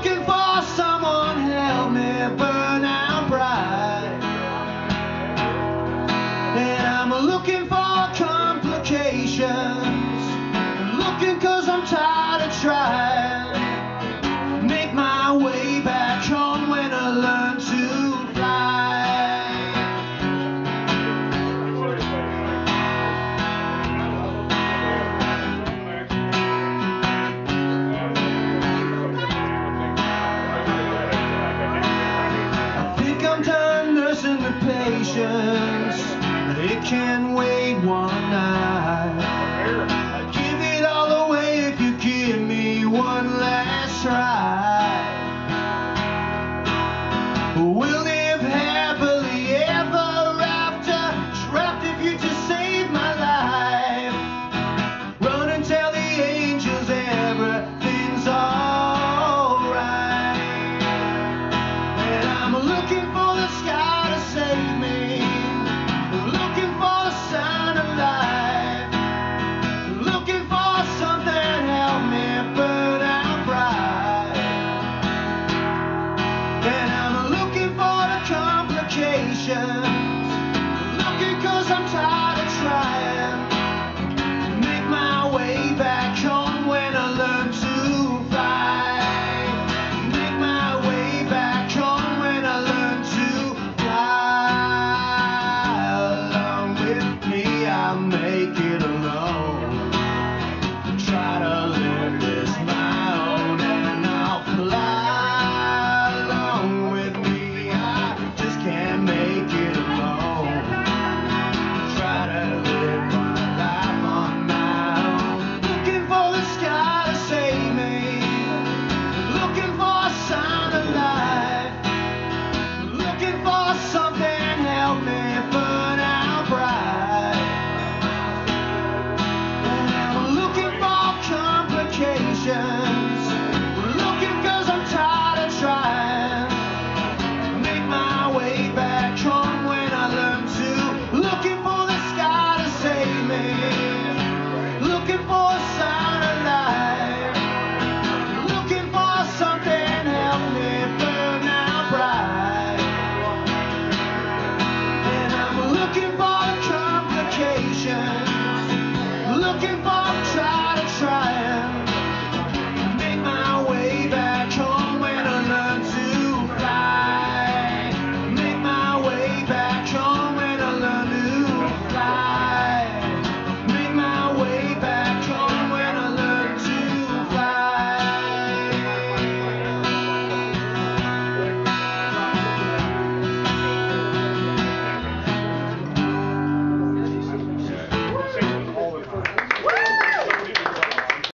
looking for someone help me burn out bright. And I'm looking for complications. I'm looking 'cause I'm tired of trying. Make my way back home when I learn to fly. I think I'm done nursing the patience. It can wait one night. I'd give it all away if you give me one last try.